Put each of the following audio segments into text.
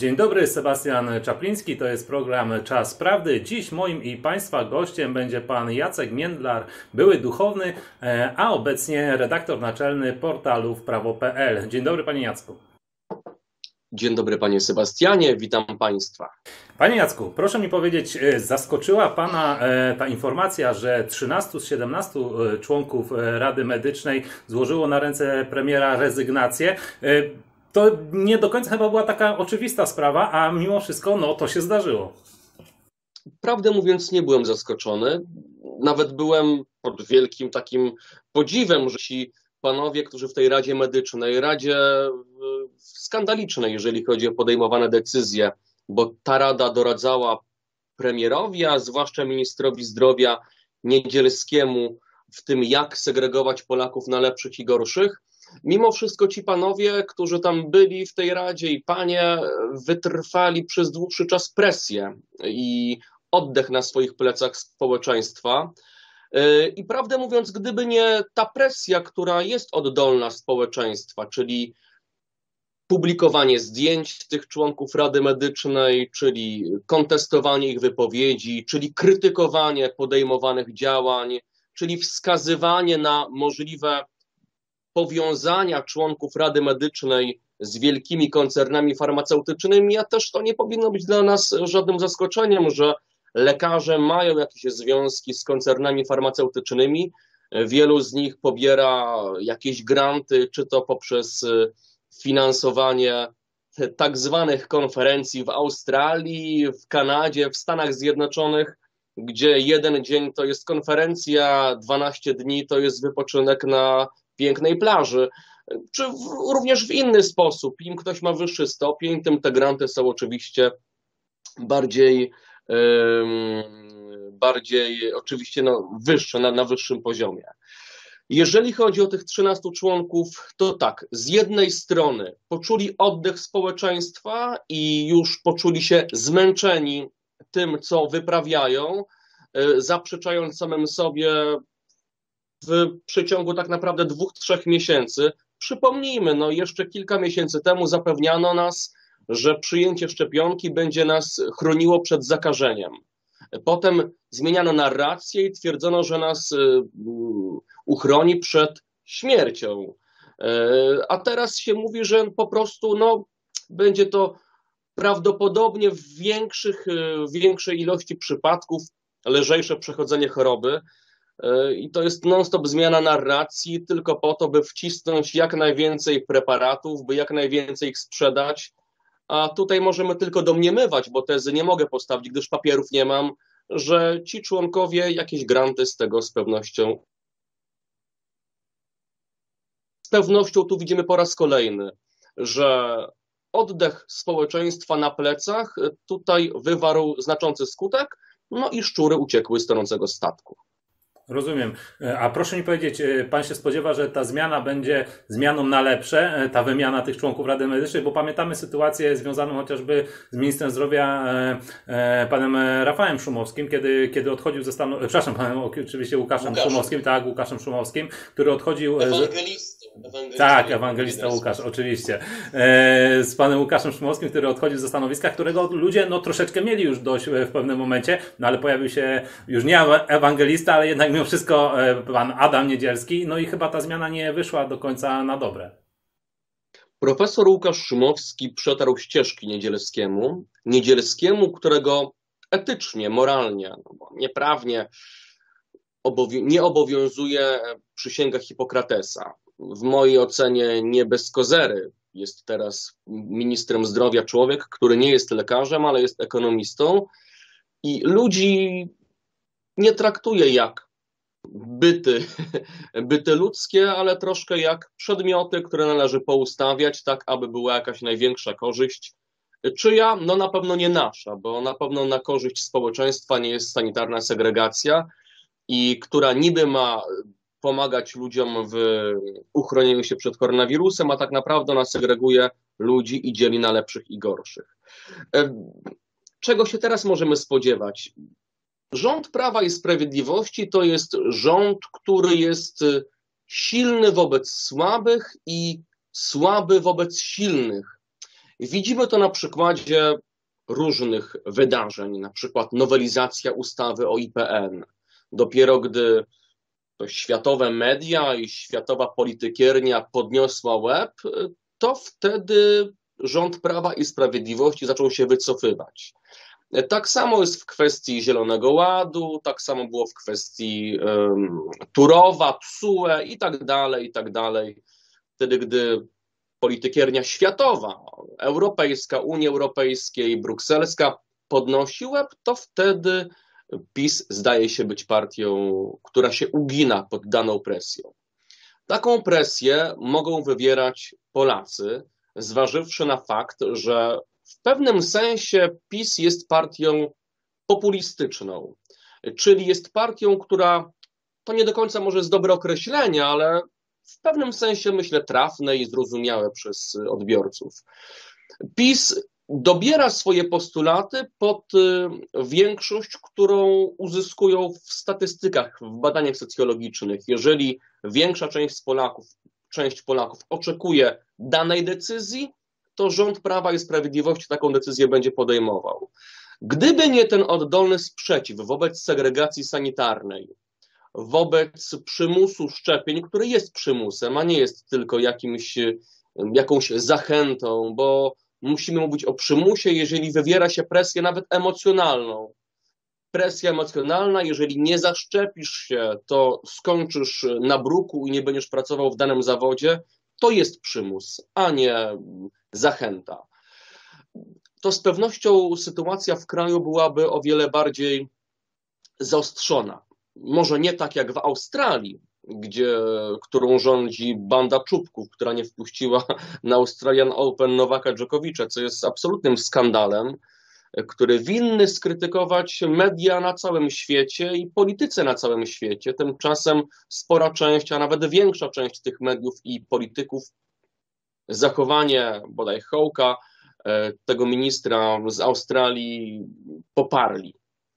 Dzień dobry, Sebastian Czapliński, to jest program Czas Prawdy. Dziś moim i Państwa gościem będzie pan Jacek Międlar, były duchowny, a obecnie redaktor naczelny portalu wprawo.pl. Dzień dobry, panie Jacku. Dzień dobry, panie Sebastianie, witam państwa. Panie Jacku, proszę mi powiedzieć, zaskoczyła pana ta informacja, że 13 z 17 członków Rady Medycznej złożyło na ręce premiera rezygnację? To nie do końca chyba była taka oczywista sprawa, a mimo wszystko no, to się zdarzyło. Prawdę mówiąc, nie byłem zaskoczony. Nawet byłem pod wielkim takim podziwem, że ci panowie, którzy w tej Radzie Medycznej, Radzie skandalicznej, jeżeli chodzi o podejmowane decyzje, bo ta Rada doradzała premierowi, a zwłaszcza ministrowi zdrowia Niedzielskiemu w tym, jak segregować Polaków na lepszych i gorszych. Mimo wszystko ci panowie, którzy tam byli w tej Radzie i panie, wytrwali przez dłuższy czas presję i oddech na swoich plecach społeczeństwa. I prawdę mówiąc, gdyby nie ta presja, która jest oddolna społeczeństwa, czyli publikowanie zdjęć tych członków Rady Medycznej, czyli kontestowanie ich wypowiedzi, czyli krytykowanie podejmowanych działań, czyli wskazywanie na możliwe powiązania członków Rady Medycznej z wielkimi koncernami farmaceutycznymi, a też to nie powinno być dla nas żadnym zaskoczeniem, że lekarze mają jakieś związki z koncernami farmaceutycznymi. Wielu z nich pobiera jakieś granty, czy to poprzez finansowanie tak zwanych konferencji w Australii, w Kanadzie, w Stanach Zjednoczonych, gdzie jeden dzień to jest konferencja, 12 dni to jest wypoczynek na pięknej plaży, czy również w inny sposób. Im ktoś ma wyższy stopień, tym te granty są oczywiście bardziej oczywiście wyższe, na wyższym poziomie. Jeżeli chodzi o tych 13 członków, to tak, z jednej strony poczuli oddech społeczeństwa i już poczuli się zmęczeni tym, co wyprawiają, zaprzeczając samym sobie w przeciągu tak naprawdę 2-3 miesięcy. Przypomnijmy, jeszcze kilka miesięcy temu zapewniano nas, że przyjęcie szczepionki będzie nas chroniło przed zakażeniem. Potem zmieniano narrację i twierdzono, że nas uchroni przed śmiercią. A teraz się mówi, że po prostu będzie to prawdopodobnie w większej ilości przypadków lżejsze przechodzenie choroby. I to jest non-stop zmiana narracji tylko po to, by wcisnąć jak najwięcej preparatów, by jak najwięcej ich sprzedać. A tutaj możemy tylko domniemywać, bo tezy nie mogę postawić, gdyż papierów nie mam, że ci członkowie jakieś granty z tego z pewnością. Z pewnością tu widzimy po raz kolejny, że oddech społeczeństwa na plecach tutaj wywarł znaczący skutek, i szczury uciekły z tonącego statku. Rozumiem. A proszę mi powiedzieć, pan się spodziewa, że ta zmiana będzie zmianą na lepsze, ta wymiana tych członków Rady Medycznej, bo pamiętamy sytuację związaną chociażby z ministrem zdrowia panem Rafałem Szumowskim, kiedy odchodził ze stanu, przepraszam, panem oczywiście Łukaszem Szumowskim, tak, Łukaszem Szumowskim, który odchodził... Tak, ewangelista Łukasz, oczywiście. Z panem Łukaszem Szumowskim, który odchodził ze stanowiska, którego ludzie troszeczkę mieli już dość w pewnym momencie, ale pojawił się już nie ewangelista, ale jednak mimo wszystko pan Adam Niedzielski, i chyba ta zmiana nie wyszła do końca na dobre. Profesor Łukasz Szumowski przetarł ścieżki Niedzielskiemu, którego etycznie, moralnie, nieprawnie nie obowiązuje przysięga Hipokratesa. W mojej ocenie nie bez kozery. Jest teraz ministrem zdrowia człowiek, który nie jest lekarzem, ale jest ekonomistą i ludzi nie traktuje jak byty ludzkie, ale troszkę jak przedmioty, które należy poustawiać tak, aby była jakaś największa korzyść. Czyja? Na pewno nie nasza, bo na pewno na korzyść społeczeństwa nie jest sanitarna segregacja i która niby ma pomagać ludziom w uchronieniu się przed koronawirusem, a tak naprawdę ona segreguje ludzi i dzieli na lepszych i gorszych. Czego się teraz możemy spodziewać? Rząd Prawa i Sprawiedliwości to jest rząd, który jest silny wobec słabych i słaby wobec silnych. Widzimy to na przykładzie różnych wydarzeń, na przykład nowelizacja ustawy o IPN. Dopiero gdy to światowe media i światowa politykiernia podniosła łeb, to wtedy rząd Prawa i Sprawiedliwości zaczął się wycofywać. Tak samo jest w kwestii Zielonego Ładu, tak samo było w kwestii Turowa, TSUE i tak dalej, i tak dalej. Wtedy, gdy politykiernia światowa, europejska, Unii Europejskiej, brukselska podnosi łeb, to wtedy PiS zdaje się być partią, która się ugina pod daną presją. Taką presję mogą wywierać Polacy, zważywszy na fakt, że w pewnym sensie PiS jest partią populistyczną, czyli jest partią, która, to nie do końca może jest dobre określenie, ale w pewnym sensie, myślę, trafne i zrozumiałe przez odbiorców. PiS dobiera swoje postulaty pod większość, którą uzyskują w statystykach, w badaniach socjologicznych. Jeżeli większa część Polaków oczekuje danej decyzji, to rząd Prawa i Sprawiedliwości taką decyzję będzie podejmował. Gdyby nie ten oddolny sprzeciw wobec segregacji sanitarnej, wobec przymusu szczepień, który jest przymusem, a nie jest tylko jakąś zachętą, bo musimy mówić o przymusie, jeżeli wywiera się presję nawet emocjonalną. Presja emocjonalna, jeżeli nie zaszczepisz się, to skończysz na bruku i nie będziesz pracował w danym zawodzie, to jest przymus, a nie zachęta. To z pewnością sytuacja w kraju byłaby o wiele bardziej zaostrzona. Może nie tak jak w Australii, którą rządzi banda czubków, która nie wpuściła na Australian Open Nowaka Dżokowicza, co jest absolutnym skandalem, który winny skrytykować media na całym świecie i politycy na całym świecie. Tymczasem spora część, a nawet większa część tych mediów i polityków zachowanie bodaj Hołka, tego ministra z Australii, poparli.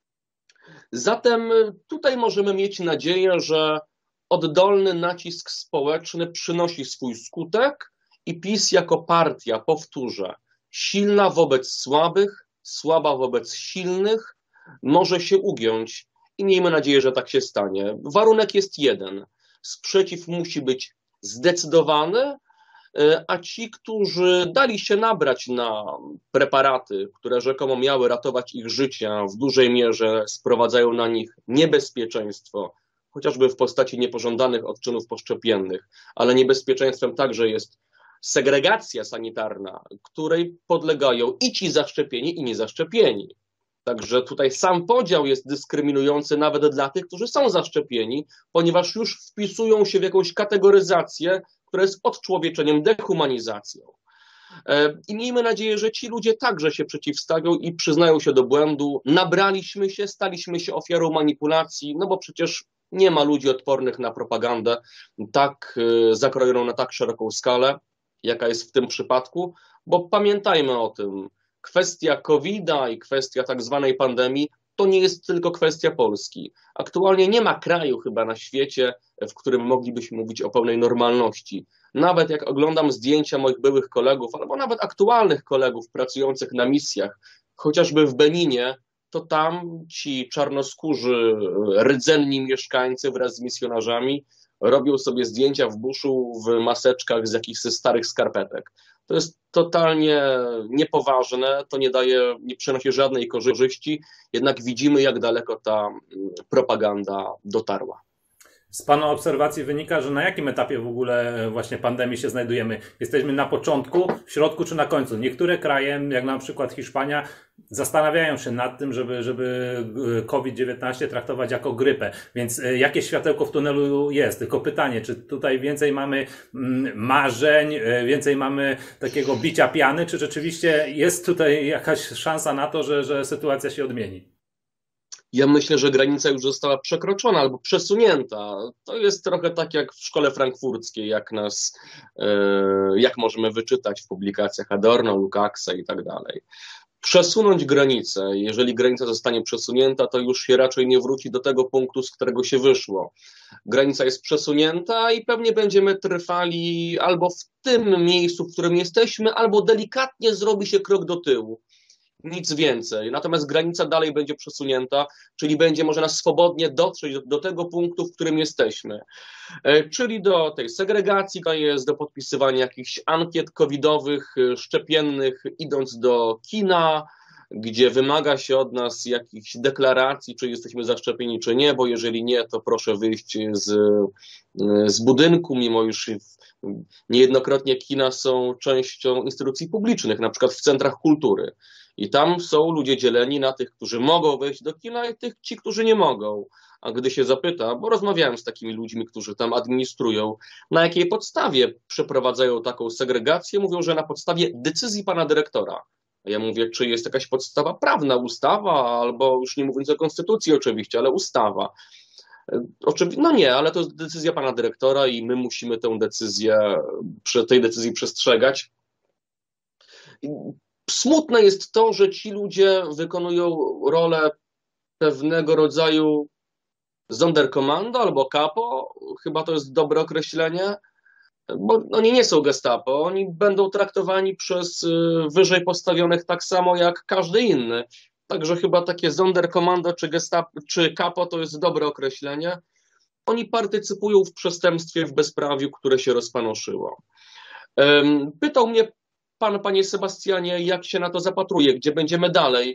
Zatem tutaj możemy mieć nadzieję, że oddolny nacisk społeczny przynosi swój skutek i PiS jako partia, powtórzę, silna wobec słabych, słaba wobec silnych, może się ugiąć i miejmy nadzieję, że tak się stanie. Warunek jest jeden. Sprzeciw musi być zdecydowany, a ci, którzy dali się nabrać na preparaty, które rzekomo miały ratować ich życia, w dużej mierze sprowadzają na nich niebezpieczeństwo, chociażby w postaci niepożądanych odczynów poszczepiennych, ale niebezpieczeństwem także jest segregacja sanitarna, której podlegają i ci zaszczepieni, i niezaszczepieni. Także tutaj sam podział jest dyskryminujący nawet dla tych, którzy są zaszczepieni, ponieważ już wpisują się w jakąś kategoryzację, która jest odczłowieczeniem, dehumanizacją. I miejmy nadzieję, że ci ludzie także się przeciwstawią i przyznają się do błędu. Nabraliśmy się, staliśmy się ofiarą manipulacji, no bo przecież nie ma ludzi odpornych na propagandę tak zakrojoną na tak szeroką skalę, jaka jest w tym przypadku, bo pamiętajmy o tym, kwestia COVID-a i kwestia tak zwanej pandemii to nie jest tylko kwestia Polski. Aktualnie nie ma kraju chyba na świecie, w którym moglibyśmy mówić o pełnej normalności. Nawet jak oglądam zdjęcia moich byłych kolegów, albo nawet aktualnych kolegów pracujących na misjach, chociażby w Beninie, to tam ci czarnoskórzy, rdzenni mieszkańcy wraz z misjonarzami robią sobie zdjęcia w buszu w maseczkach z jakichś starych skarpetek. To jest totalnie niepoważne, to nie przynosi żadnej korzyści, jednak widzimy, jak daleko ta propaganda dotarła. Z Pana obserwacji wynika, że na jakim etapie w ogóle właśnie pandemii się znajdujemy? Jesteśmy na początku, w środku czy na końcu? Niektóre kraje, jak na przykład Hiszpania, zastanawiają się nad tym, żeby COVID-19 traktować jako grypę. Więc jakie światełko w tunelu jest? Tylko pytanie, czy tutaj więcej mamy marzeń, więcej mamy takiego bicia piany, czy rzeczywiście jest tutaj jakaś szansa na to, że sytuacja się odmieni? Ja myślę, że granica już została przekroczona albo przesunięta. To jest trochę tak jak w szkole frankfurckiej, jak możemy wyczytać w publikacjach Adorno, Lukácsa i tak dalej. przesunąć granicę. Jeżeli granica zostanie przesunięta, to już się raczej nie wróci do tego punktu, z którego się wyszło. Granica jest przesunięta i pewnie będziemy trwali albo w tym miejscu, w którym jesteśmy, albo delikatnie zrobi się krok do tyłu. Nic więcej. Natomiast granica dalej będzie przesunięta, czyli będzie można swobodnie dotrzeć do tego punktu, w którym jesteśmy. Czyli do tej segregacji, to jest do podpisywania jakichś ankiet covidowych, szczepiennych, idąc do kina, gdzie wymaga się od nas jakichś deklaracji, czy jesteśmy zaszczepieni, czy nie, bo jeżeli nie, to proszę wyjść z budynku, mimo już niejednokrotnie kina są częścią instytucji publicznych, na przykład w centrach kultury. I tam są ludzie dzieleni na tych, którzy mogą wejść do kina i ci, którzy nie mogą. A gdy się zapyta, bo rozmawiałem z takimi ludźmi, którzy tam administrują, na jakiej podstawie przeprowadzają taką segregację, mówią, że na podstawie decyzji pana dyrektora. A ja mówię, czy jest jakaś podstawa prawna, ustawa, albo już nie mówiąc o konstytucji oczywiście, ale ustawa. No nie, ale to jest decyzja pana dyrektora i my musimy tę decyzję, tej decyzji przestrzegać. Smutne jest to, że ci ludzie wykonują rolę pewnego rodzaju Sonderkommando albo kapo, chyba to jest dobre określenie, bo oni nie są gestapo, oni będą traktowani przez wyżej postawionych tak samo jak każdy inny. Także chyba takie Sonderkommando czy kapo to jest dobre określenie. Oni partycypują w przestępstwie, w bezprawiu, które się rozpanoszyło. Pytał mnie pan, panie Sebastianie, jak się na to zapatruje, gdzie będziemy dalej?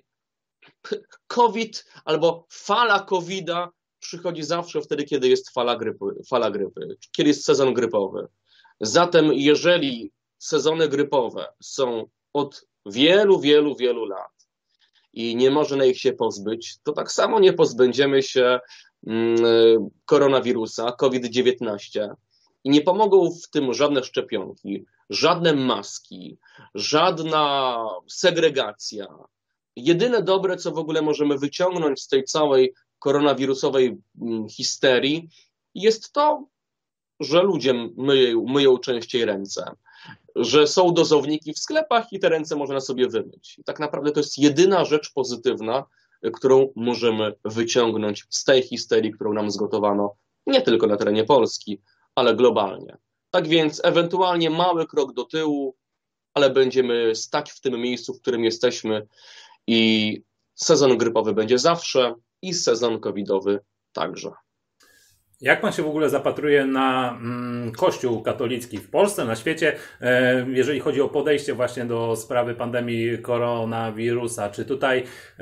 COVID albo fala COVID-a przychodzi zawsze wtedy, kiedy jest fala grypy, kiedy jest sezon grypowy. Zatem jeżeli sezony grypowe są od wielu, wielu, wielu lat i nie można ich się pozbyć, to tak samo nie pozbędziemy się koronawirusa, COVID-19 i nie pomogą w tym żadne szczepionki, żadne maski, żadna segregacja. Jedyne dobre, co w ogóle możemy wyciągnąć z tej całej koronawirusowej histerii, jest to, że ludzie myją częściej ręce, że są dozowniki w sklepach i te ręce można sobie wymyć. I tak naprawdę to jest jedyna rzecz pozytywna, którą możemy wyciągnąć z tej histerii, którą nam zgotowano nie tylko na terenie Polski, ale globalnie. Tak więc ewentualnie mały krok do tyłu, ale będziemy stać w tym miejscu, w którym jesteśmy i sezon grypowy będzie zawsze i sezon covidowy także. Jak pan się w ogóle zapatruje na Kościół katolicki w Polsce, na świecie, jeżeli chodzi o podejście właśnie do sprawy pandemii koronawirusa? Czy tutaj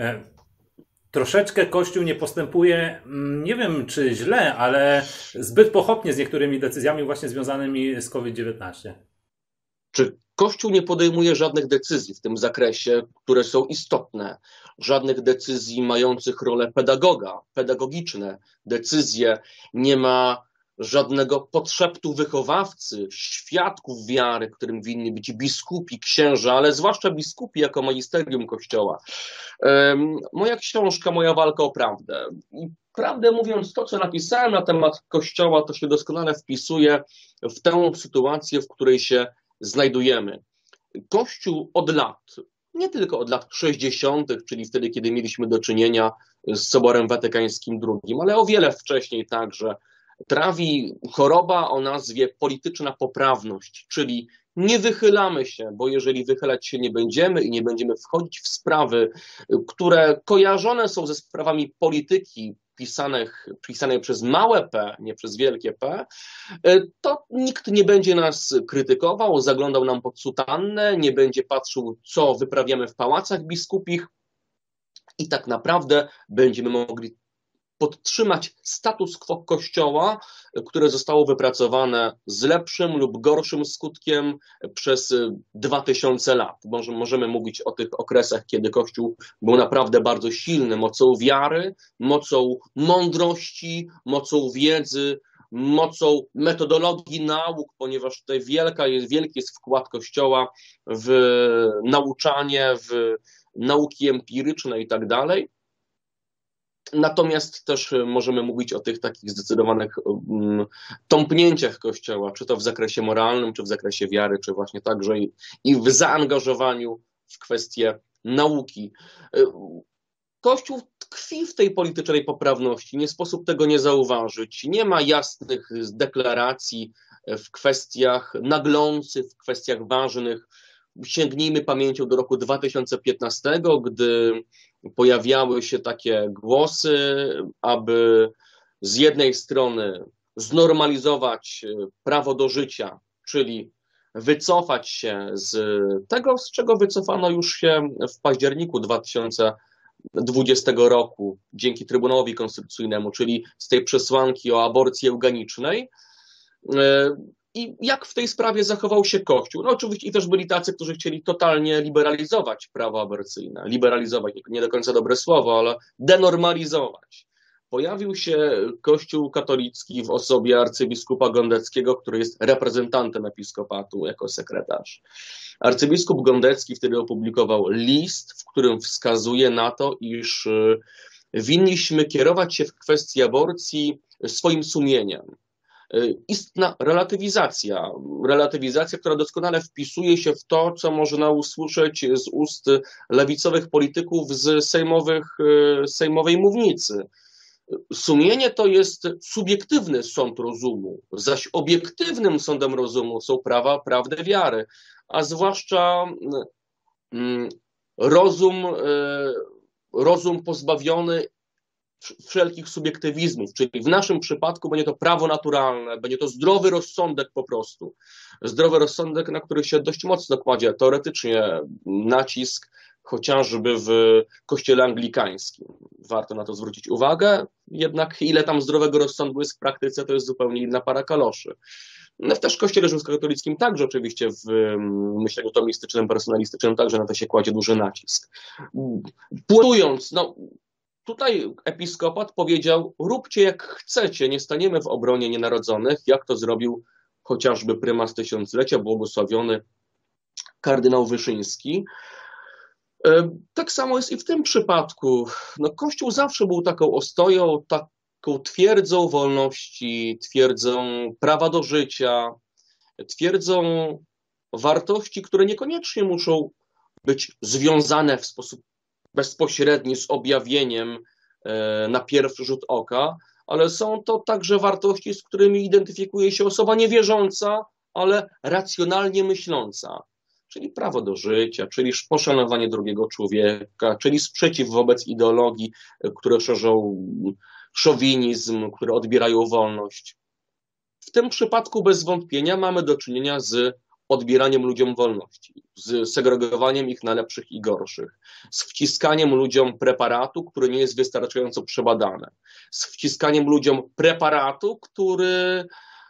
troszeczkę Kościół nie postępuje, nie wiem czy źle, ale zbyt pochopnie z niektórymi decyzjami właśnie związanymi z COVID-19? Czy Kościół nie podejmuje żadnych decyzji w tym zakresie, które są istotne, żadnych decyzji mających rolę pedagoga, pedagogiczne decyzje, nie ma żadnego podszeptu wychowawcy, świadków wiary, którym winni być biskupi, księża, ale zwłaszcza biskupi jako magisterium Kościoła. Moja książka, Moja walka o prawdę. I prawdę mówiąc, to co napisałem na temat Kościoła, to się doskonale wpisuje w tę sytuację, w której się znajdujemy. Kościół od lat, nie tylko od lat 60., czyli wtedy, kiedy mieliśmy do czynienia z Soborem Watykańskim II, ale o wiele wcześniej także, trawi choroba o nazwie polityczna poprawność, czyli nie wychylamy się, bo jeżeli wychylać się nie będziemy i nie będziemy wchodzić w sprawy, które kojarzone są ze sprawami polityki, pisanej przez małe p, nie przez wielkie P, to nikt nie będzie nas krytykował, zaglądał nam pod sutannę, nie będzie patrzył, co wyprawiamy w pałacach biskupich i tak naprawdę będziemy mogli podtrzymać status quo Kościoła, które zostało wypracowane z lepszym lub gorszym skutkiem przez 2000 lat. Możemy mówić o tych okresach, kiedy Kościół był naprawdę bardzo silny, mocą wiary, mocą mądrości, mocą wiedzy, mocą metodologii nauk, ponieważ tutaj wielki jest wkład Kościoła w nauczanie, w nauki empiryczne i tak dalej. Natomiast też możemy mówić o tych takich zdecydowanych tąpnięciach Kościoła, czy to w zakresie moralnym, czy w zakresie wiary, czy właśnie także i w zaangażowaniu w kwestie nauki. Kościół tkwi w tej politycznej poprawności, nie sposób tego nie zauważyć. Nie ma jasnych deklaracji w kwestiach naglących, w kwestiach ważnych. Sięgnijmy pamięcią do roku 2015, gdy pojawiały się takie głosy, aby z jednej strony znormalizować prawo do życia, czyli wycofać się z tego, z czego wycofano już się w październiku 2020 roku dzięki Trybunałowi Konstytucyjnemu, czyli z tej przesłanki o aborcji eugenicznej. I jak w tej sprawie zachował się Kościół? No oczywiście i też byli tacy, którzy chcieli totalnie liberalizować prawo aborcyjne. Liberalizować, nie do końca dobre słowo, ale denormalizować. Pojawił się Kościół katolicki w osobie arcybiskupa Gondeckiego, który jest reprezentantem episkopatu jako sekretarz. Arcybiskup Gondecki wtedy opublikował list, w którym wskazuje na to, iż winniśmy kierować się w kwestii aborcji swoim sumieniem. Istna relatywizacja, która doskonale wpisuje się w to, co można usłyszeć z ust lewicowych polityków z sejmowej mównicy. Sumienie to jest subiektywny sąd rozumu, zaś obiektywnym sądem rozumu są prawa, prawdy, wiary, a zwłaszcza rozum pozbawiony wszelkich subiektywizmów, czyli w naszym przypadku będzie to prawo naturalne, będzie to zdrowy rozsądek po prostu. Zdrowy rozsądek, na który się dość mocno kładzie teoretycznie nacisk, chociażby w kościele anglikańskim. Warto na to zwrócić uwagę, jednak ile tam zdrowego rozsądku jest w praktyce, to jest zupełnie inna para kaloszy. No, też w kościele rzymskokatolickim także oczywiście w myśleniu tomistycznym, personalistycznym także na to się kładzie duży nacisk. Płynując, no tutaj episkopat powiedział, róbcie jak chcecie, nie staniemy w obronie nienarodzonych, jak to zrobił chociażby prymas tysiąclecia, błogosławiony kardynał Wyszyński. Tak samo jest i w tym przypadku. No, Kościół zawsze był taką ostoją, taką twierdzą wolności, twierdzą prawa do życia, twierdzą wartości, które niekoniecznie muszą być związane w sposób bezpośredni z objawieniem na pierwszy rzut oka, ale są to także wartości, z którymi identyfikuje się osoba niewierząca, ale racjonalnie myśląca. Czyli prawo do życia, czyli poszanowanie drugiego człowieka, czyli sprzeciw wobec ideologii, które szerzą szowinizm, które odbierają wolność. W tym przypadku bez wątpienia mamy do czynienia z odbieraniem ludziom wolności, z segregowaniem ich na lepszych i gorszych, z wciskaniem ludziom preparatu, który nie jest wystarczająco przebadany, z wciskaniem ludziom preparatu, który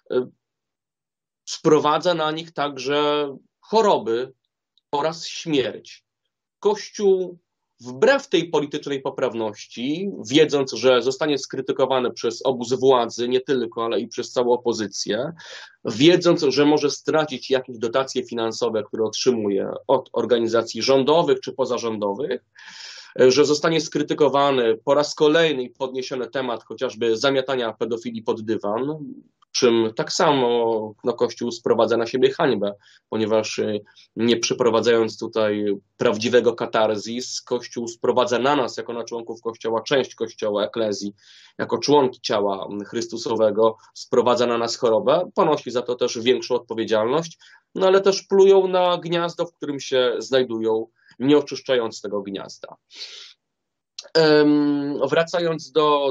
sprowadza na nich także choroby oraz śmierć. Kościół wbrew tej politycznej poprawności, wiedząc, że zostanie skrytykowany przez obóz władzy, nie tylko, ale i przez całą opozycję, wiedząc, że może stracić jakieś dotacje finansowe, które otrzymuje od organizacji rządowych czy pozarządowych, że zostanie skrytykowany po raz kolejny i podniesiony temat chociażby zamiatania pedofilii pod dywan, czym tak samo Kościół sprowadza na siebie hańbę, ponieważ nie przeprowadzając tutaj prawdziwego katarzis, Kościół sprowadza na nas, jako na członków Kościoła, część Kościoła, eklezji, jako członki ciała Chrystusowego, sprowadza na nas chorobę, ponosi za to też większą odpowiedzialność, no ale też plują na gniazdo, w którym się znajdują, nie oczyszczając tego gniazda. Wracając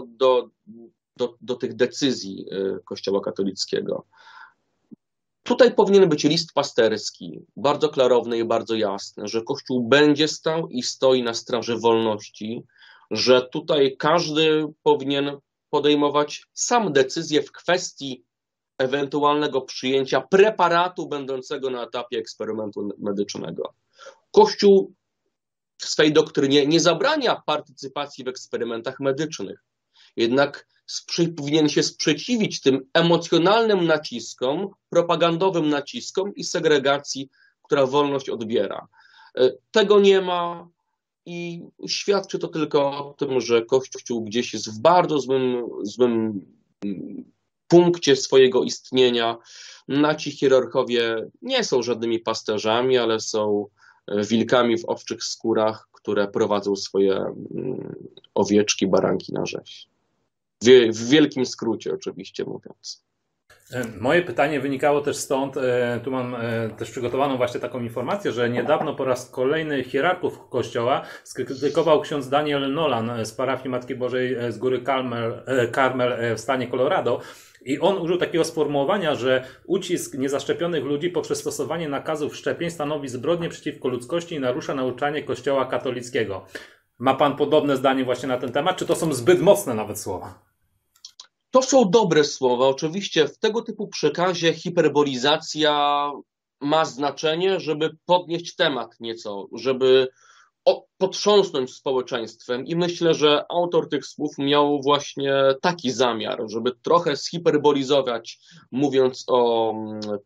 do tych decyzji Kościoła katolickiego. Tutaj powinien być list pasterski, bardzo klarowny i bardzo jasny, że Kościół będzie stał i stoi na straży wolności, że tutaj każdy powinien podejmować sam decyzję w kwestii ewentualnego przyjęcia preparatu będącego na etapie eksperymentu medycznego. Kościół w swej doktrynie nie zabrania partycypacji w eksperymentach medycznych, jednak powinien się sprzeciwić tym emocjonalnym naciskom, propagandowym naciskom i segregacji, która wolność odbiera. Tego nie ma i świadczy to tylko o tym, że Kościół gdzieś jest w bardzo złym punkcie swojego istnienia. Naci hierarchowie nie są żadnymi pasterzami, ale są wilkami w owczych skórach, które prowadzą swoje owieczki, baranki na rzeź. W wielkim skrócie oczywiście mówiąc. Moje pytanie wynikało też stąd, tu mam też przygotowaną właśnie taką informację, że niedawno po raz kolejny hierarchów Kościoła skrytykował ksiądz Daniel Nolan z parafii Matki Bożej z góry Carmel w stanie Colorado. I on użył takiego sformułowania, że ucisk niezaszczepionych ludzi poprzez stosowanie nakazów szczepień stanowi zbrodnię przeciwko ludzkości i narusza nauczanie Kościoła katolickiego. Ma pan podobne zdanie właśnie na ten temat, czy to są zbyt mocne nawet słowa? To są dobre słowa. Oczywiście w tego typu przekazie hiperbolizacja ma znaczenie, żeby podnieść temat nieco, żeby potrząsnąć społeczeństwem i myślę, że autor tych słów miał właśnie taki zamiar, żeby trochę zhiperbolizować, mówiąc o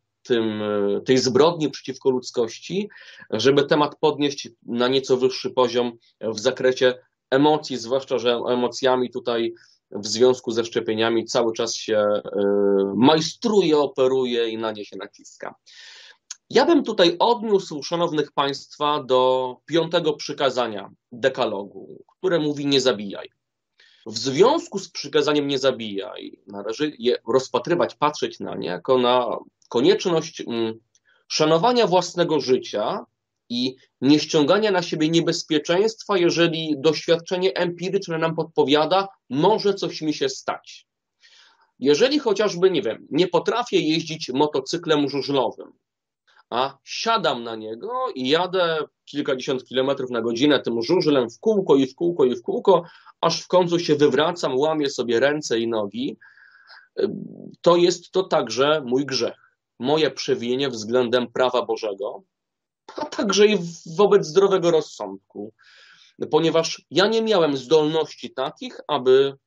tej zbrodni przeciwko ludzkości, żeby temat podnieść na nieco wyższy poziom w zakresie emocji, zwłaszcza, że emocjami tutaj w związku ze szczepieniami cały czas się majstruje, operuje i na nie się naciska. Ja bym tutaj odniósł, szanownych państwa, do 5. przykazania dekalogu, które mówi nie zabijaj. W związku z przykazaniem nie zabijaj należy je rozpatrywać, patrzeć na nie jako na konieczność szanowania własnego życia i nie ściągania na siebie niebezpieczeństwa, jeżeli doświadczenie empiryczne nam podpowiada, może coś mi się stać. Jeżeli chociażby, nie wiem, nie potrafię jeździć motocyklem żużlowym, a siadam na niego i jadę kilkadziesiąt kilometrów na godzinę tym żużlem w kółko i w kółko i w kółko, aż w końcu się wywracam, łamię sobie ręce i nogi, to jest to także mój grzech. Moje przewinienie względem prawa Bożego, a także i wobec zdrowego rozsądku, ponieważ ja nie miałem zdolności takich, aby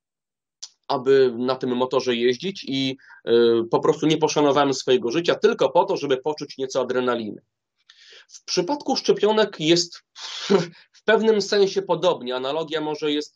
na tym motorze jeździć i po prostu nie poszanowałem swojego życia tylko po to, żeby poczuć nieco adrenaliny. W przypadku szczepionek jest w pewnym sensie podobnie. Analogia może jest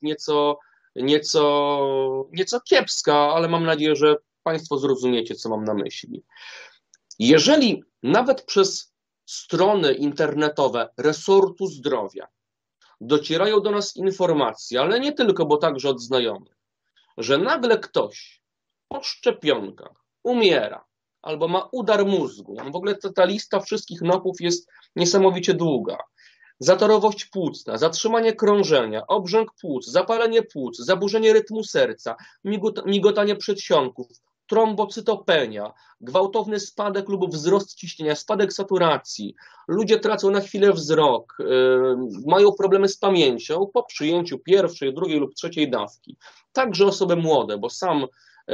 nieco kiepska, ale mam nadzieję, że państwo zrozumiecie, co mam na myśli. Jeżeli nawet przez strony internetowe resortu zdrowia docierają do nas informacje, ale nie tylko, bo także od znajomych, że nagle ktoś po szczepionkach umiera albo ma udar mózgu, w ogóle ta lista wszystkich NOP-ów jest niesamowicie długa, zatorowość płucna, zatrzymanie krążenia, obrzęk płuc, zapalenie płuc, zaburzenie rytmu serca, migotanie przedsionków, trombocytopenia, gwałtowny spadek lub wzrost ciśnienia, spadek saturacji, ludzie tracą na chwilę wzrok, mają problemy z pamięcią po przyjęciu pierwszej, drugiej lub trzeciej dawki. Także osoby młode, bo sam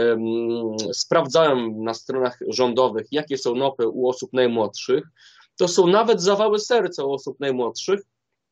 sprawdzałem na stronach rządowych, jakie są NOP-y u osób najmłodszych, to są nawet zawały serca u osób najmłodszych,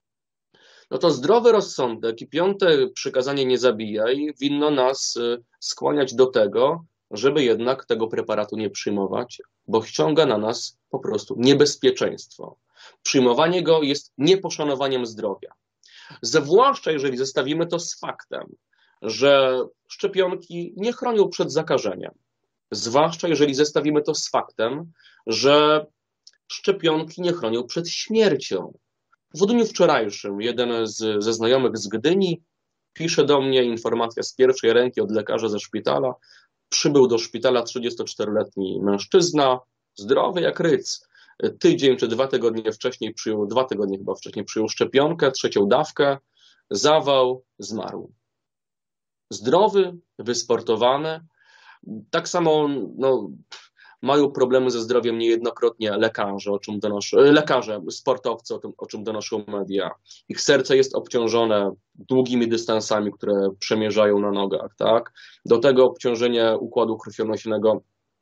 no to zdrowy rozsądek i 5. przykazanie nie zabijaj winno nas skłaniać do tego, żeby jednak tego preparatu nie przyjmować, bo ściąga na nas po prostu niebezpieczeństwo. Przyjmowanie go jest nieposzanowaniem zdrowia. Zwłaszcza jeżeli zestawimy to z faktem, że szczepionki nie chronią przed zakażeniem. Zwłaszcza jeżeli zestawimy to z faktem, że szczepionki nie chronią przed śmiercią. W dniu wczorajszym jeden ze znajomych z Gdyni pisze do mnie, informacja z pierwszej ręki od lekarza ze szpitala. Przybył do szpitala 34-letni mężczyzna, zdrowy jak ryc. Tydzień czy 2 tygodnie wcześniej przyjął, 2 tygodnie chyba wcześniej przyjął szczepionkę, 3. dawkę, zawał, zmarł. Zdrowy, wysportowany. Tak samo mają problemy ze zdrowiem niejednokrotnie lekarze, sportowcy, o czym donoszą media. Ich serce jest obciążone długimi dystansami, które przemierzają na nogach. Tak? Do tego obciążenie układu krwionośnego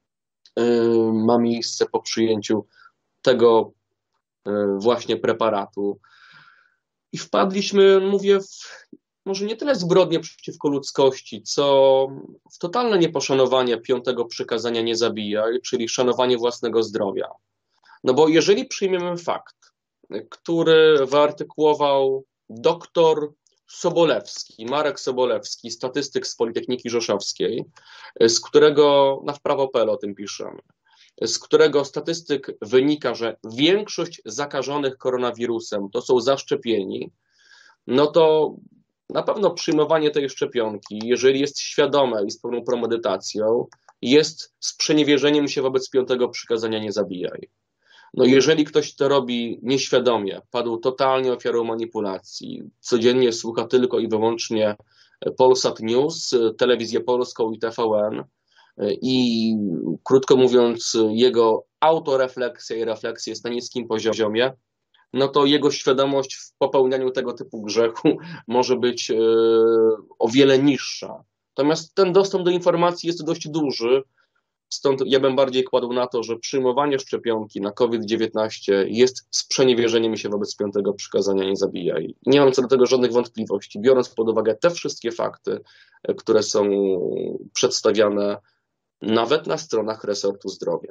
ma miejsce po przyjęciu tego właśnie preparatu. I wpadliśmy, mówię, może nie tyle zbrodnie przeciwko ludzkości, co w totalne nieposzanowanie 5. przykazania nie zabijaj, czyli szanowanie własnego zdrowia. No bo jeżeli przyjmiemy fakt, który wyartykułował doktor Sobolewski, Marek Sobolewski, statystyk z Politechniki Rzeszowskiej, z którego w Prawo.pl o tym piszemy, z którego statystyk wynika, że większość zakażonych koronawirusem to są zaszczepieni, no to na pewno przyjmowanie tej szczepionki, jeżeli jest świadome i z pełną premedytacją, jest sprzeniewierzeniem się wobec piątego przykazania nie zabijaj. No jeżeli ktoś to robi nieświadomie, padł totalnie ofiarą manipulacji, codziennie słucha tylko i wyłącznie Polsat News, Telewizję Polską i TVN i krótko mówiąc jego autorefleksja i refleksja jest na niskim poziomie, no to jego świadomość w popełnianiu tego typu grzechu może być o wiele niższa. Natomiast ten dostęp do informacji jest dość duży, stąd ja bym bardziej kładł na to, że przyjmowanie szczepionki na COVID-19 jest sprzeniewierzeniem się wobec piątego przykazania nie zabijaj. Nie mam co do tego żadnych wątpliwości, biorąc pod uwagę te wszystkie fakty, które są przedstawiane nawet na stronach resortu zdrowia.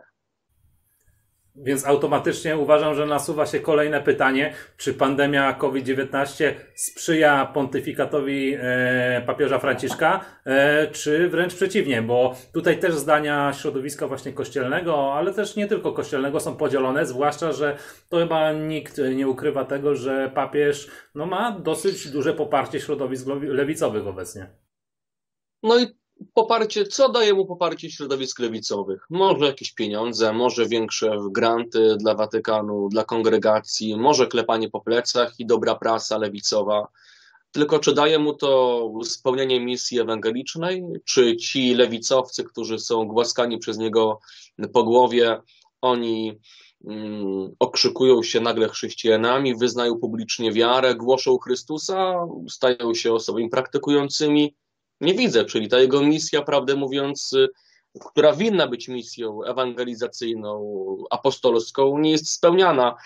Więc automatycznie uważam, że nasuwa się kolejne pytanie, czy pandemia COVID-19 sprzyja pontyfikatowi papieża Franciszka, czy wręcz przeciwnie, bo tutaj też zdania środowiska właśnie kościelnego, ale też nie tylko kościelnego są podzielone, zwłaszcza, że to chyba nikt nie ukrywa tego, że papież ma dosyć duże poparcie środowisk lewicowych obecnie. No i poparcie, co daje mu poparcie środowisk lewicowych? Może jakieś pieniądze, może większe granty dla Watykanu, dla kongregacji, może klepanie po plecach i dobra prasa lewicowa. Tylko czy daje mu to spełnienie misji ewangelicznej? Czy ci lewicowcy, którzy są głaskani przez niego po głowie, oni okrzykują się nagle chrześcijanami, wyznają publicznie wiarę, głoszą Chrystusa, stają się osobami praktykującymi? Nie widzę, czyli ta jego misja, prawdę mówiąc, która winna być misją ewangelizacyjną, apostolską, nie jest spełniana.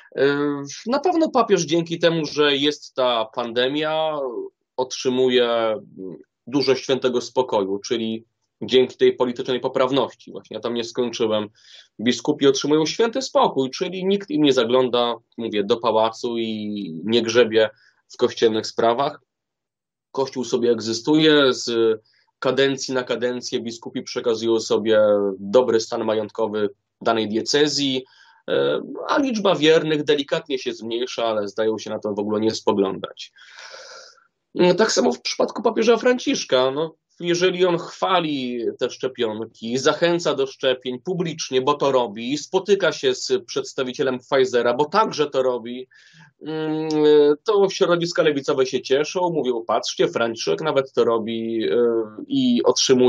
Na pewno papież dzięki temu, że jest ta pandemia, otrzymuje dużo świętego spokoju, czyli dzięki tej politycznej poprawności. Właśnie ja tam nie skończyłem. Biskupi otrzymują święty spokój, czyli nikt im nie zagląda, mówię, do pałacu i nie grzebie w kościelnych sprawach. Kościół sobie egzystuje, z kadencji na kadencję biskupi przekazują sobie dobry stan majątkowy danej diecezji, a liczba wiernych delikatnie się zmniejsza, ale zdają się na to w ogóle nie spoglądać. Tak samo w przypadku papieża Franciszka. Jeżeli on chwali te szczepionki, zachęca do szczepień publicznie, bo to robi, spotyka się z przedstawicielem Pfizera, bo także to robi, to środowiska lewicowe się cieszą, mówią, patrzcie, Franciszek nawet to robi i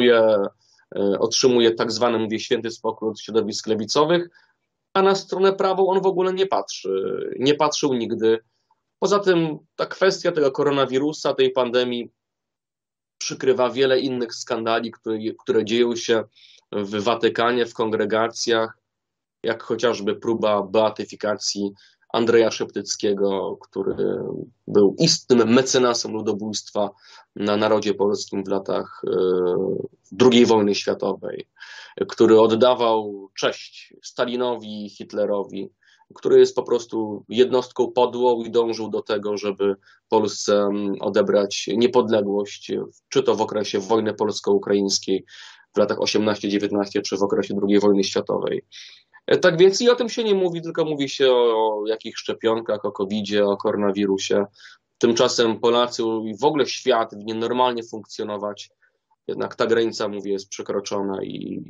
otrzymuje tak zwany, mówię, święty spokój od środowisk lewicowych, a na stronę prawą on w ogóle nie patrzy, nie patrzył nigdy. Poza tym ta kwestia tego koronawirusa, tej pandemii przykrywa wiele innych skandali, które dzieją się w Watykanie, w kongregacjach, jak chociażby próba beatyfikacji Andrzeja Szeptyckiego, który był istnym mecenasem ludobójstwa na narodzie polskim w latach II wojny światowej, który oddawał cześć Stalinowi i Hitlerowi, który jest po prostu jednostką podłą i dążył do tego, żeby Polsce odebrać niepodległość, czy to w okresie wojny polsko-ukraińskiej w latach 18-19, czy w okresie II wojny światowej. Tak więc i o tym się nie mówi, tylko mówi się o jakichś szczepionkach, o COVID-zie, o koronawirusie. Tymczasem Polacy i w ogóle świat winien normalnie funkcjonować. Jednak ta granica, mówię, jest przekroczona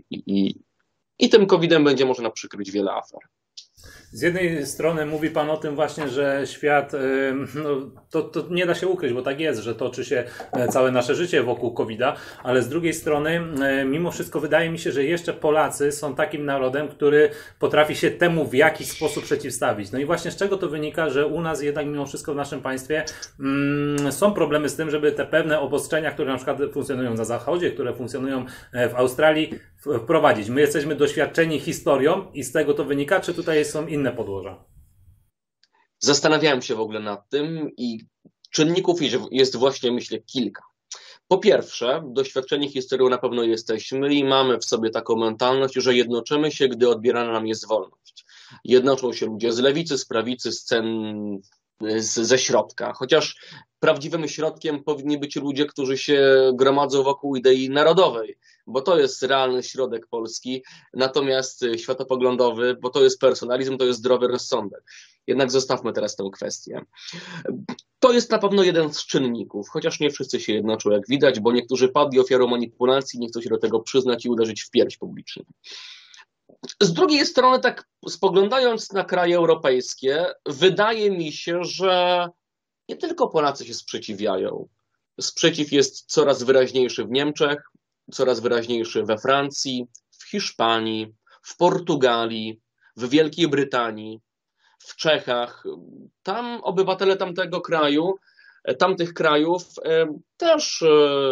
i tym COVID-em będzie można przykryć wiele afer. Z jednej strony mówi Pan o tym właśnie, że świat, to nie da się ukryć, bo tak jest, że toczy się całe nasze życie wokół COVID-a, ale z drugiej strony mimo wszystko wydaje mi się, że jeszcze Polacy są takim narodem, który potrafi się temu w jakiś sposób przeciwstawić. No i właśnie z czego to wynika, że u nas jednak mimo wszystko w naszym państwie są problemy z tym, żeby te pewne obostrzenia, które na przykład funkcjonują na Zachodzie, które funkcjonują w Australii, wprowadzić. My jesteśmy doświadczeni historią i z tego to wynika, czy tutaj są inne podłoża? Zastanawiałem się w ogóle nad tym i czynników jest właśnie, myślę, kilka. Po pierwsze, doświadczeni historią na pewno jesteśmy i mamy w sobie taką mentalność, że jednoczymy się, gdy odbierana nam jest wolność. Jednoczą się ludzie z lewicy, z prawicy, z ze środka. Chociaż prawdziwym środkiem powinni być ludzie, którzy się gromadzą wokół idei narodowej, bo to jest realny środek Polski, natomiast światopoglądowy, bo to jest personalizm, to jest zdrowy rozsądek. Jednak zostawmy teraz tę kwestię. To jest na pewno jeden z czynników, chociaż nie wszyscy się jednoczą, jak widać, bo niektórzy padli ofiarą manipulacji, nie chcą się do tego przyznać i uderzyć w pierś publicznie. Z drugiej strony, tak spoglądając na kraje europejskie, wydaje mi się, że nie tylko Polacy się sprzeciwiają. Sprzeciw jest coraz wyraźniejszy w Niemczech, coraz wyraźniejszy we Francji, w Hiszpanii, w Portugalii, w Wielkiej Brytanii, w Czechach. Tam obywatele tamtych krajów też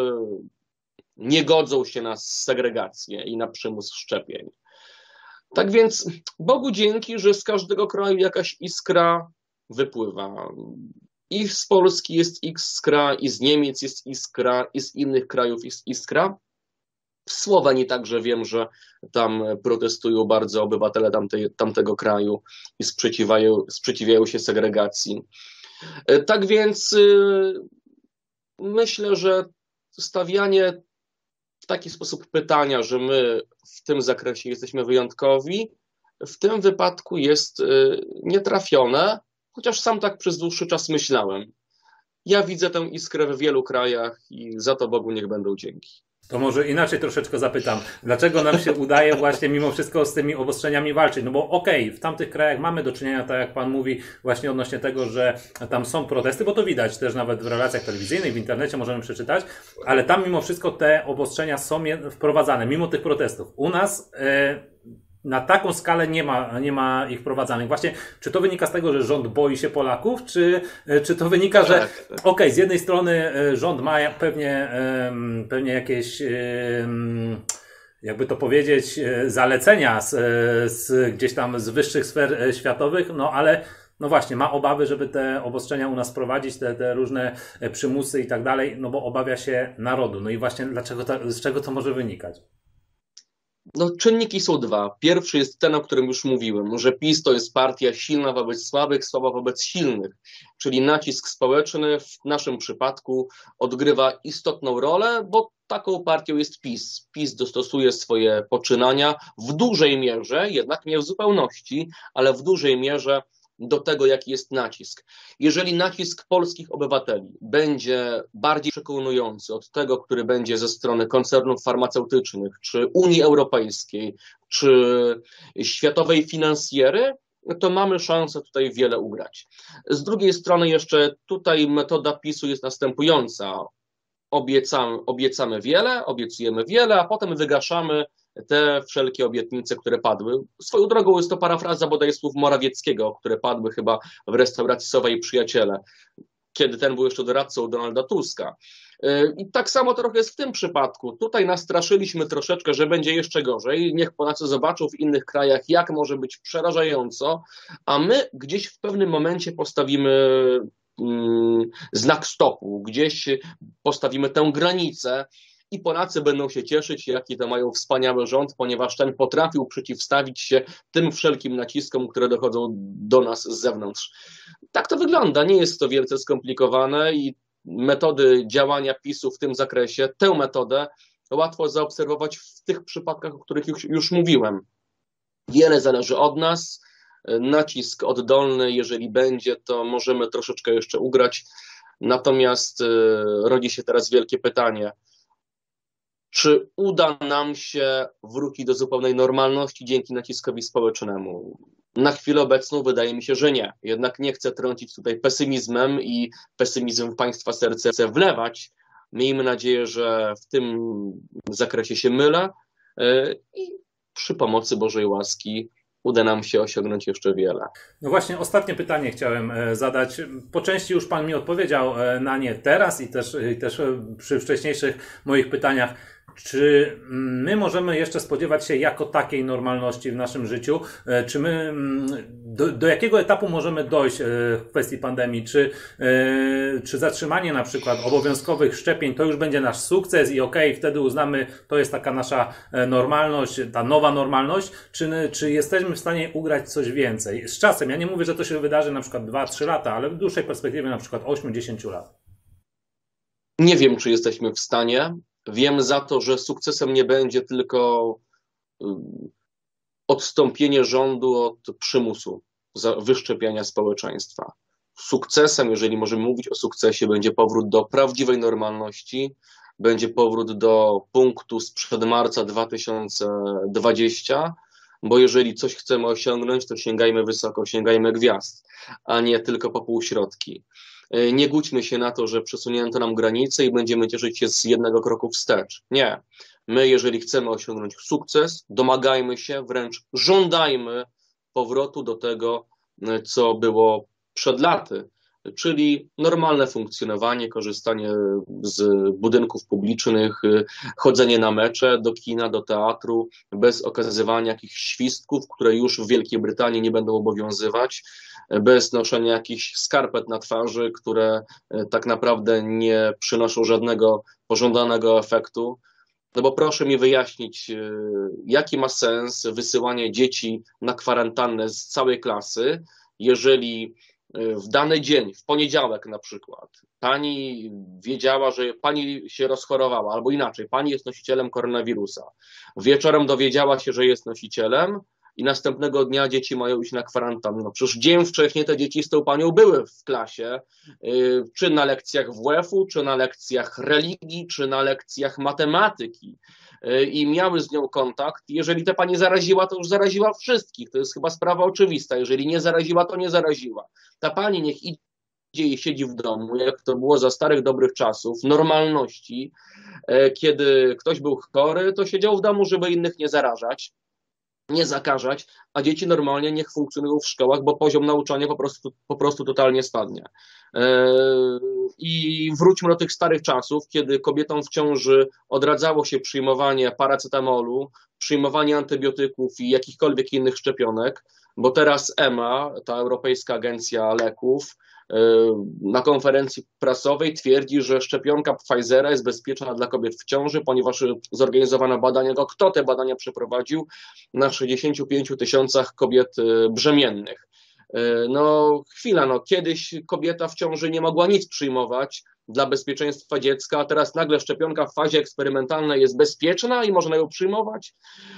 nie godzą się na segregację i na przymus szczepień. Tak więc Bogu dzięki, że z każdego kraju jakaś iskra wypływa. I z Polski jest iskra, i z Niemiec jest iskra, i z innych krajów jest iskra. W Słowenii także wiem, że tam protestują bardzo obywatele tamtego kraju i sprzeciwiają się segregacji. Tak więc myślę, że stawianie w taki sposób pytania, że my w tym zakresie jesteśmy wyjątkowi, w tym wypadku jest nietrafione, chociaż sam tak przez dłuższy czas myślałem. Ja widzę tę iskrę w wielu krajach i za to Bogu niech będą dzięki. To może inaczej troszeczkę zapytam. Dlaczego nam się udaje właśnie mimo wszystko z tymi obostrzeniami walczyć? No bo okej, w tamtych krajach mamy do czynienia, tak jak Pan mówi, właśnie odnośnie tego, że tam są protesty, bo to widać też nawet w relacjach telewizyjnych, w internecie możemy przeczytać, ale tam mimo wszystko te obostrzenia są wprowadzane, mimo tych protestów. U nas na taką skalę nie ma ich wprowadzanych. Właśnie, czy to wynika z tego, że rząd boi się Polaków, czy to wynika, że okej, z jednej strony rząd ma pewnie jakieś, jakby to powiedzieć, zalecenia gdzieś tam z wyższych sfer światowych, no ale no właśnie, ma obawy, żeby te obostrzenia u nas wprowadzić, te różne przymusy i tak dalej, no bo obawia się narodu. No i właśnie z czego to może wynikać? No, czynniki są dwa. Pierwszy jest ten, o którym już mówiłem, że PiS to jest partia silna wobec słabych, słaba wobec silnych, czyli nacisk społeczny w naszym przypadku odgrywa istotną rolę, bo taką partią jest PiS. PiS dostosuje swoje poczynania w dużej mierze, jednak nie w zupełności, ale w dużej mierze do tego, jaki jest nacisk. Jeżeli nacisk polskich obywateli będzie bardziej przekonujący od tego, który będzie ze strony koncernów farmaceutycznych, czy Unii Europejskiej, czy światowej finansjery, to mamy szansę tutaj wiele ugrać. Z drugiej strony jeszcze tutaj metoda PiS-u jest następująca. Obiecujemy wiele, a potem wygaszamy te wszelkie obietnice, które padły. Swoją drogą jest to parafraza bodaj słów Morawieckiego, które padły chyba w restauracji Sowa i Przyjaciele, kiedy ten był jeszcze doradcą Donalda Tuska. I tak samo trochę jest w tym przypadku. Tutaj nastraszyliśmy troszeczkę, że będzie jeszcze gorzej. Niech Polacy zobaczą w innych krajach, jak może być przerażająco, a my gdzieś w pewnym momencie postawimy znak stopu, gdzieś postawimy tę granicę i Polacy będą się cieszyć, jaki to mają wspaniały rząd, ponieważ ten potrafił przeciwstawić się tym wszelkim naciskom, które dochodzą do nas z zewnątrz. Tak to wygląda, nie jest to wielce skomplikowane i metody działania PiS-u w tym zakresie, tę metodę łatwo zaobserwować w tych przypadkach, o których już mówiłem. Wiele zależy od nas, nacisk oddolny, jeżeli będzie, to możemy troszeczkę jeszcze ugrać. Natomiast rodzi się teraz wielkie pytanie, czy uda nam się wrócić do zupełnej normalności dzięki naciskowi społecznemu? Na chwilę obecną wydaje mi się, że nie. Jednak nie chcę trącić tutaj pesymizmem i pesymizm w Państwa serce wlewać. Miejmy nadzieję, że w tym zakresie się mylę i przy pomocy Bożej łaski uda nam się osiągnąć jeszcze wiele. No właśnie, ostatnie pytanie chciałem zadać. Po części już Pan mi odpowiedział na nie teraz i też przy wcześniejszych moich pytaniach. Czy my możemy jeszcze spodziewać się jako takiej normalności w naszym życiu? Czy my do jakiego etapu możemy dojść w kwestii pandemii? Czy zatrzymanie na przykład obowiązkowych szczepień to już będzie nasz sukces i wtedy uznamy, to jest taka nasza normalność, ta nowa normalność? Czy jesteśmy w stanie ugrać coś więcej? Z czasem, ja nie mówię, że to się wydarzy na przykład 2-3 lata, ale w dłuższej perspektywie na przykład 8-10 lat. Nie wiem, czy jesteśmy w stanie. Wiem za to, że sukcesem nie będzie tylko odstąpienie rządu od przymusu wyszczepiania społeczeństwa. Sukcesem, jeżeli możemy mówić o sukcesie, będzie powrót do prawdziwej normalności, będzie powrót do punktu sprzed marca 2020, bo jeżeli coś chcemy osiągnąć, to sięgajmy wysoko, sięgajmy gwiazd, a nie tylko po półśrodki. Nie gódźmy się na to, że przesunięto nam granice i będziemy cieszyć się z jednego kroku wstecz. Nie. My, jeżeli chcemy osiągnąć sukces, domagajmy się, wręcz żądajmy powrotu do tego, co było przed laty, czyli normalne funkcjonowanie, korzystanie z budynków publicznych, chodzenie na mecze, do kina, do teatru, bez okazywania jakichś świstków, które już w Wielkiej Brytanii nie będą obowiązywać, bez noszenia jakichś skarpet na twarzy, które tak naprawdę nie przynoszą żadnego pożądanego efektu. No bo proszę mi wyjaśnić, jaki ma sens wysyłanie dzieci na kwarantannę z całej klasy, jeżeli w dany dzień, w poniedziałek na przykład, pani wiedziała, że pani się rozchorowała, albo inaczej, pani jest nosicielem koronawirusa. Wieczorem dowiedziała się, że jest nosicielem i następnego dnia dzieci mają iść na kwarantannę. No przecież dzień wcześniej te dzieci z tą panią były w klasie, czy na lekcjach WF-u, czy na lekcjach religii, czy na lekcjach matematyki. I miały z nią kontakt. Jeżeli ta pani zaraziła, to już zaraziła wszystkich. To jest chyba sprawa oczywista. Jeżeli nie zaraziła, to nie zaraziła. Ta pani niech idzie i siedzi w domu, jak to było za starych, dobrych czasów, normalności. Kiedy ktoś był chory, to siedział w domu, żeby innych nie zarażać, nie zakażać, a dzieci normalnie niech funkcjonują w szkołach, bo poziom nauczania po prostu totalnie spadnie. I wróćmy do tych starych czasów, kiedy kobietom w ciąży odradzało się przyjmowanie paracetamolu, przyjmowanie antybiotyków i jakichkolwiek innych szczepionek, bo teraz EMA, ta Europejska Agencja Leków, na konferencji prasowej twierdzi, że szczepionka Pfizera jest bezpieczna dla kobiet w ciąży, ponieważ zorganizowano badania, kto te badania przeprowadził na 65 000 kobiet brzemiennych. No chwila, no kiedyś kobieta w ciąży nie mogła nic przyjmować dla bezpieczeństwa dziecka, a teraz nagle szczepionka w fazie eksperymentalnej jest bezpieczna i można ją przyjmować.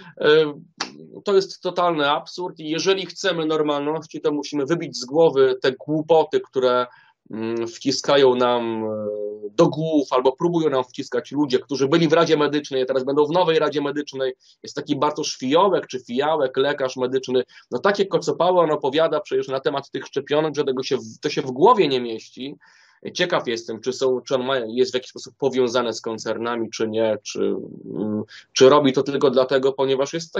To jest totalny absurd i jeżeli chcemy normalności, to musimy wybić z głowy te głupoty, które wciskają nam do głów albo próbują nam wciskać ludzie, którzy byli w Radzie Medycznej, a teraz będą w nowej Radzie Medycznej. Jest taki Bartosz Fiołek czy Fijałek, lekarz medyczny. No takie kocopały on opowiada przecież na temat tych szczepionek, że to się w głowie nie mieści. Ciekaw jestem, czy on jest w jakiś sposób powiązany z koncernami, czy nie, czy robi to tylko dlatego, ponieważ jest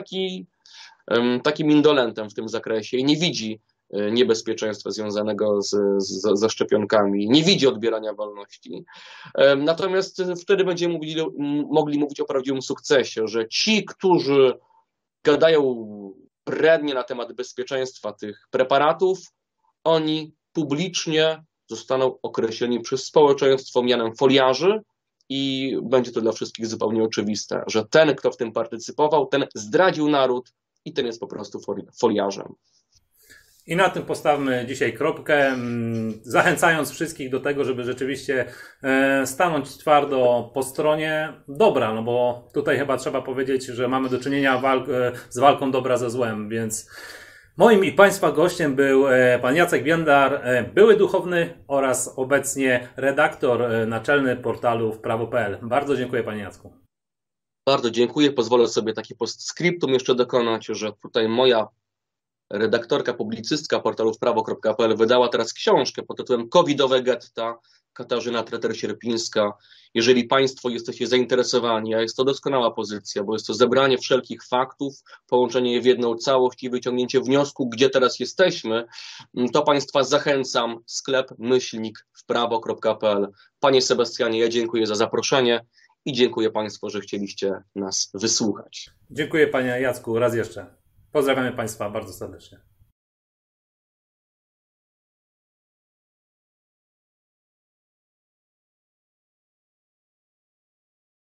takim indolentem w tym zakresie i nie widzi niebezpieczeństwa związanego ze szczepionkami, nie widzi odbierania wolności. Natomiast wtedy będziemy mogli mówić o prawdziwym sukcesie, że ci, którzy gadają brednie na temat bezpieczeństwa tych preparatów, oni publicznie zostaną określeni przez społeczeństwo mianem foliarzy i będzie to dla wszystkich zupełnie oczywiste, że ten, kto w tym partycypował, ten zdradził naród i ten jest po prostu foliarzem. I na tym postawmy dzisiaj kropkę, zachęcając wszystkich do tego, żeby rzeczywiście stanąć twardo po stronie dobra, no bo tutaj chyba trzeba powiedzieć, że mamy do czynienia z walką dobra ze złem, więc moim i Państwa gościem był pan Jacek Biendar, były duchowny oraz obecnie redaktor naczelny portalu wprawo.pl. Bardzo dziękuję panie Jacku. Bardzo dziękuję. Pozwolę sobie takie postscriptum jeszcze dokonać, że tutaj moja redaktorka, publicystka portalu wprawo.pl wydała teraz książkę pod tytułem Covidowe getta, Katarzyna Treter-Sierpińska. Jeżeli Państwo jesteście zainteresowani, a jest to doskonała pozycja, bo jest to zebranie wszelkich faktów, połączenie je w jedną całość i wyciągnięcie wniosku, gdzie teraz jesteśmy, to Państwa zachęcam, sklep wprawo.pl. Panie Sebastianie, ja dziękuję za zaproszenie i dziękuję Państwu, że chcieliście nas wysłuchać. Dziękuję Panie Jacku raz jeszcze. Pozdrawiamy Państwa bardzo serdecznie.